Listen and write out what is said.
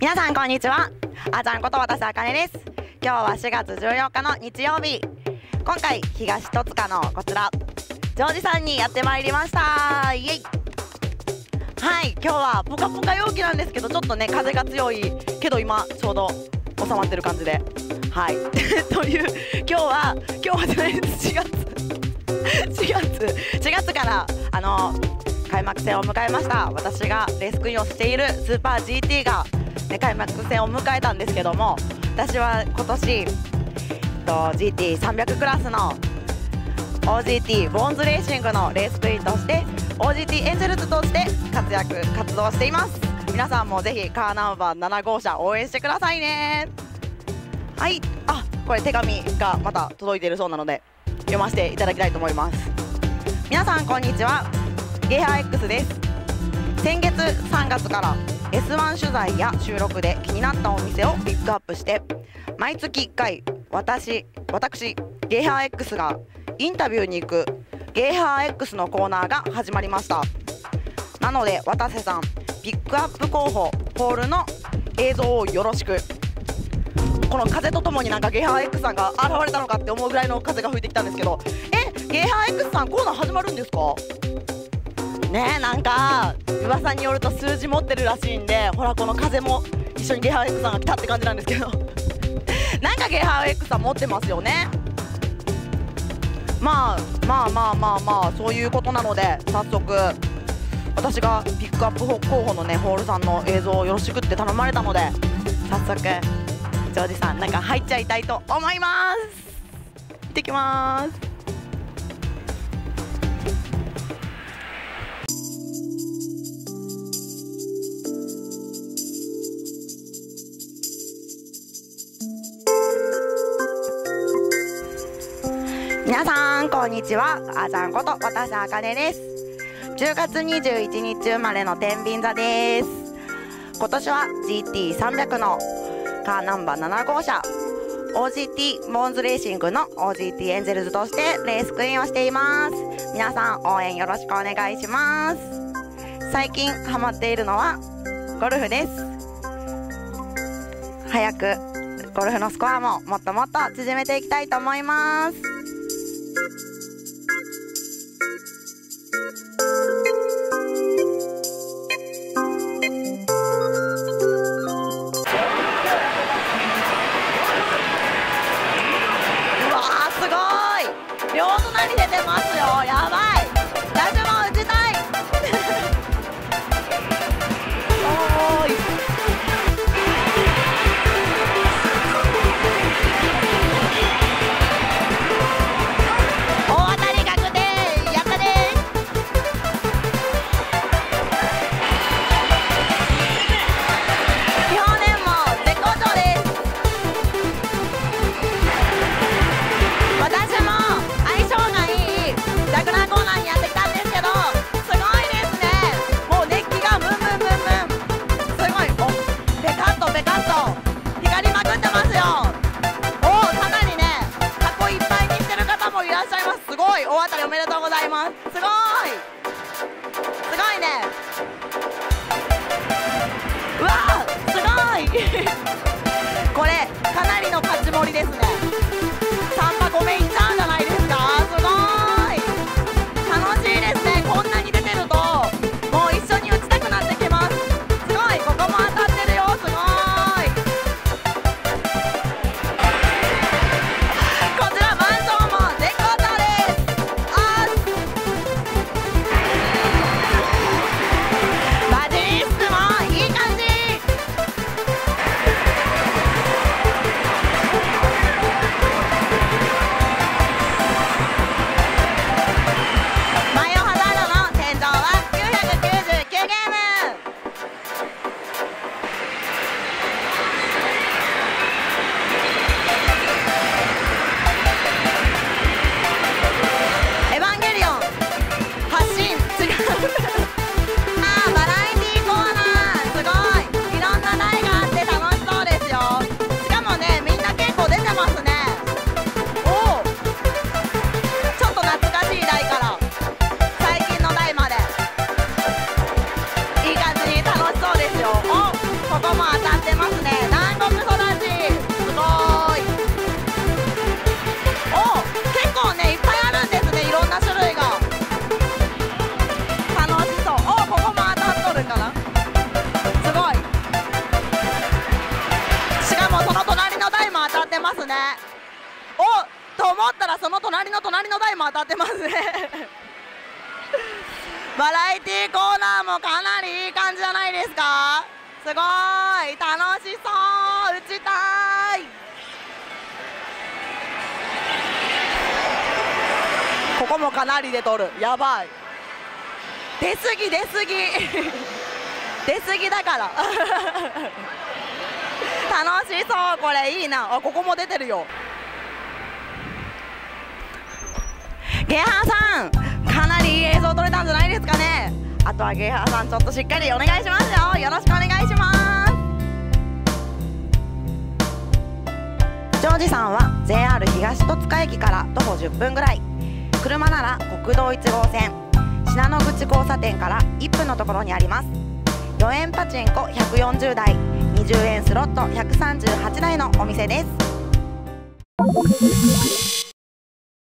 皆さんこんにちは。あちゃんこと私あかねです。今日は4月14日の日曜日。今回東戸塚のこちらジョージさんにやってまいりました。イエイ。はい、今日はポカポカ陽気なんですけど、ちょっとね風が強いけど今ちょうど収まってる感じで、はいという今日はじゃないです。4月から開幕戦を迎えました。私がレースクイーンをしているスーパー GT が、ね、開幕戦を迎えたんですけども、私は今年GT300 クラスの OGT ボーンズレーシングのレースクイーンとして OGT エンジェルズとして活動しています。皆さんもぜひカーナンバー7号車応援してくださいね。はい、これ手紙がまた届いているそうなので読ませていただきたいと思います。皆さんこんにちは、ゲーハー X です。先月3月から S1 取材や収録で気になったお店をピックアップして毎月1回私ゲーハー X がインタビューに行くゲーハー X のコーナーが始まりました。なので渡瀬さん、ピックアップ候補ホールの映像をよろしく。この風とともになんかゲーハー X さんが現れたのかって思うぐらいの風が吹いてきたんですけど、ゲーハー X さんコーナー始まるんですかね。なんか噂によると数字持ってるらしいんで、ほらこの風も一緒にゲーハー X さんが来たって感じなんですけどなんかゲーハー X さん持ってますよね。まあそういうことなので、早速私がピックアップ候補のねホールさんの映像をよろしくって頼まれたので、早速ジョージさん中入っちゃいたいと思います。行ってきます。皆さんこんにちは、あちゃんこと私あかねです。10月21日生まれの天秤座です。今年は GT300 のカーナンバー7号車 OGT ボーンズレーシングの OGT エンジェルズとしてレースクイーンをしています。皆さん応援よろしくお願いします。最近ハマっているのはゴルフです。早くゴルフのスコアももっともっと縮めていきたいと思います。両隣出てますよ。やばい。私も打ちたいおーい。大当たり確定。やったねー。表面も絶好調です。私もダグナーコーナーにやってきたんですけど、すごいですね。もう熱気がムンムンムンムン、すごい。ペカッと光りまくってますよ。かなりね箱いっぱいにしてる方もいらっしゃいます。すごい。大当たりおめでとうございます。すごいね。うわーすごいこれかなりの勝ち盛りですね。3箱目いっちゃうんじゃないですか。すごい楽しいですね。こんなに出てるともう一緒に打ちたくなってきます。すごい。ここも当たってるよ。すごい。こちらマンションも絶好調です。バジリスクもいい感じ。 当たってますねバラエティコーナーもかなりいい感じじゃないですか。すごい楽しそう、打ちたい。ここもかなりで取る、やばい。出過ぎ出過ぎ出過ぎだから楽しそう、これいいな。あ、ここも出てるよ。ゲハさん、かなりいい映像撮れたんじゃないですかね。あとはゲハさん、ちょっとしっかりお願いしますよ。よろしくお願いします。ジョージさんは JR 東戸塚駅から徒歩10分ぐらい、車なら国道1号線信濃口交差点から1分のところにあります。4円パチンコ140台、20円スロット138台のお店です。